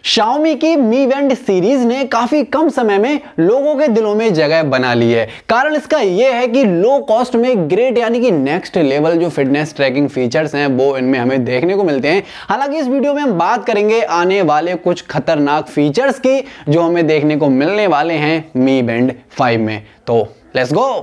Xiaomi की Mi Band series ने काफी कम समय में लोगों के दिलों में जगह बना ली है। कारण इसका यह है कि लो कॉस्ट में ग्रेट यानी कि नेक्स्ट लेवल जो फिटनेस ट्रैकिंग फीचर्स हैं वो इनमें हमें देखने को मिलते हैं। हालांकि इस वीडियो में हम बात करेंगे आने वाले कुछ खतरनाक फीचर्स की जो हमें देखने को मिलने वाले हैं Mi Band 5 में। तो लेट्स गो।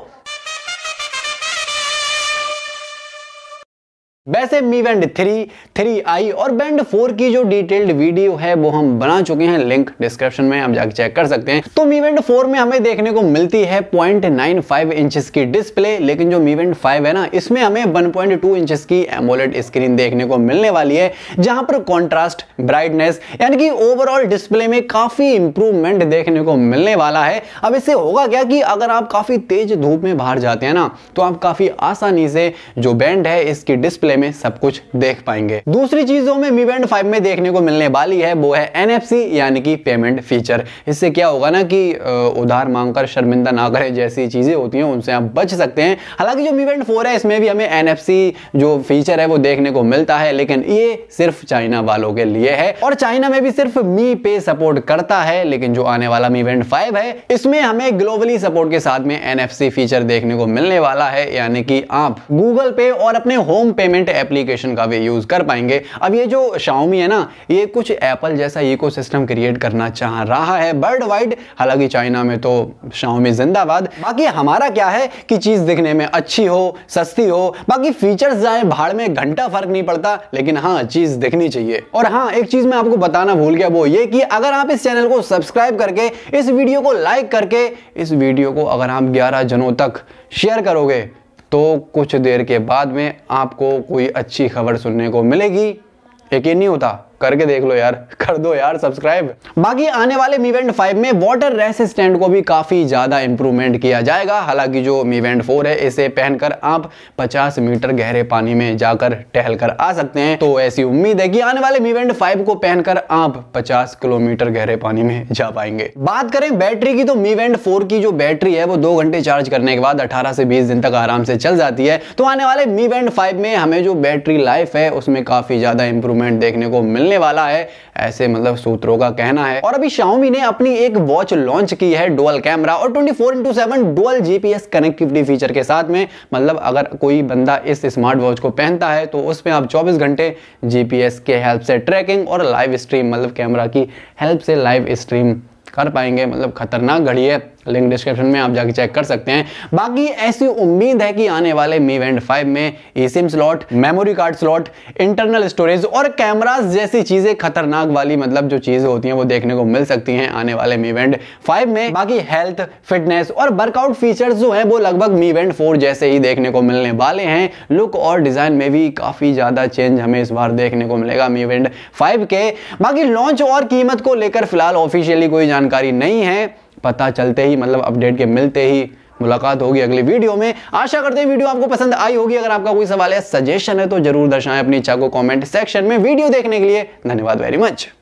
वैसे Mi Band 3, 3i और Band 4 की जो डिटेल्ड वीडियो है वो हम बना चुके हैं, लिंक डिस्क्रिप्शन में आप जाके चेक कर सकते हैं। तो Mi Band 4 में हमें देखने को मिलती है 0.95 इंचेस की डिस्प्ले, लेकिन जो Mi Band 5 है ना इसमें हमें 1.2 इंचेस की एमोलेड स्क्रीन देखने को मिलने वाली है, जहां पर कॉन्ट्रास्ट, ब्राइटनेस यानी कि ओवरऑल डिस्प्ले में काफी इंप्रूवमेंट देखने को मिलने वाला है। अब इससे होगा क्या कि अगर आप काफी तेज धूप में बाहर जाते हैं ना तो आप काफी आसानी से जो बैंड है इसकी डिस्प्ले में सब कुछ देख पाएंगे। दूसरी चीजों में Mi Band 5 में देखने को मिलने वाली है वो है NFC यानी कि पेमेंट फीचर। इससे क्या होगा ना कि उधार मांगकर शर्मिंदा ना करे जैसी चीजें होती हैं उनसे आप बच सकते हैं। हालांकि जो Mi Band 4 है इसमें भी हमें NFC जो फीचर है वो देखने को मिलता है, लेकिन ये सिर्फ चाइना वालों के लिए है और चाइना में भी सिर्फ Mi Pay सपोर्ट करता है। लेकिन जो आने वाला Mi Band 5 है इसमें हमें ग्लोबली सपोर्ट के साथ में NFC फीचर देखने को मिलने वाला है, यानी कि आप गूगल पे और अपने होम पेमेंट एप्लीकेशन का भी यूज कर पाएंगे। अब ये जो Xiaomi है ना ये कुछ एप्पल जैसा इकोसिस्टम क्रिएट करना चाह रहा है वर्ल्ड वाइड। हालांकि चाइना में तो Xiaomi जिंदाबाद। बाकी हमारा क्या है कि चीज दिखने में अच्छी हो, सस्ती हो, बाकी फीचर्स जाए भाड़ में घंटा फर्क नहीं पड़ता, लेकिन हाँ चीज दिखनी चाहिए। और हाँ एक चीज मैं आपको बताना भूल गया, वो ये कि अगर आप इस चैनल को सब्सक्राइब करके, इस वीडियो को लाइक करके, इस वीडियो को अगर आप 11 जनों तक शेयर करोगे तो कुछ देर के बाद में आपको कोई अच्छी खबर सुनने को मिलेगी। यकीन नहीं होता? करके देख लो यार, कर दो यार सब्सक्राइब। बाकी आने वाले Mi Band 5 में वाटर रेसिस्टेंट को भी काफी ज्यादा इंप्रूवमेंट किया जाएगा। हालांकि जो Mi Band 4 है इसे पहनकर आप 50 मीटर गहरे पानी में जाकर टहल कर आ सकते हैं। तो ऐसी उम्मीद है कि आने वाले Mi Band 5 को पहनकर आप 50 किलोमीटर गहरे पानी में जा पाएंगे। बात करें बैटरी की तो Mi Band 4 की जो बैटरी है वो 2 घंटे चार्ज करने के बाद 18 से 20 दिन तक आराम से चल जाती है। तो आने वाले Mi Band 5 में हमें जो बैटरी लाइफ है उसमें काफी ज्यादा इंप्रूवमेंट देखने को मिलने वाला है, ऐसे मतलब सूत्रों का कहना है। और अभी Xiaomi ने अपनी एक वॉच लॉन्च की है डुअल कैमरा और 24/7 डुअल GPS कनेक्टिविटी फीचर के साथ में। मतलब अगर कोई बंदा इस स्मार्ट वॉच को पहनता है तो उसमें आप 24 घंटे GPS के हेल्प से ट्रैकिंग और लाइव स्ट्रीम, मतलब कैमरा की हेल्प से लाइव स्ट्रीम कर पाएंगे। मतलब खतरनाक घड़ी है, लिंक डिस्क्रिप्शन में आप जाके चेक कर सकते हैं। बाकी ऐसी उम्मीद है कि आने वाले Mi Band 5 में eSIM slot, memory card slot, internal storage और कैमरास जैसी चीजें खतरनाक वाली मतलब जो चीजें होती हैं वो देखने को मिल सकती हैं आने वाले Mi Band 5 में। बाकी हेल्थ, फिटनेस और वर्कआउट फीचर्स जो है वो लगभग Mi Band 4 जैसे ही देखने को मिलने वाले हैं। लुक और डिजाइन में भी काफी ज्यादा चेंज हमें इस बार देखने को मिलेगा Mi Band 5 के। बाकी लॉन्च और कीमत को लेकर फिलहाल ऑफिशियली कोई जानकारी नहीं है, पता चलते ही मतलब अपडेट के मिलते ही मुलाकात होगी अगली वीडियो में। आशा करते हैं वीडियो आपको पसंद आई होगी। अगर आपका कोई सवाल या सजेशन है तो जरूर दर्शाएं अपनी इच्छा को कमेंट सेक्शन में। वीडियो देखने के लिए धन्यवाद वेरी मच।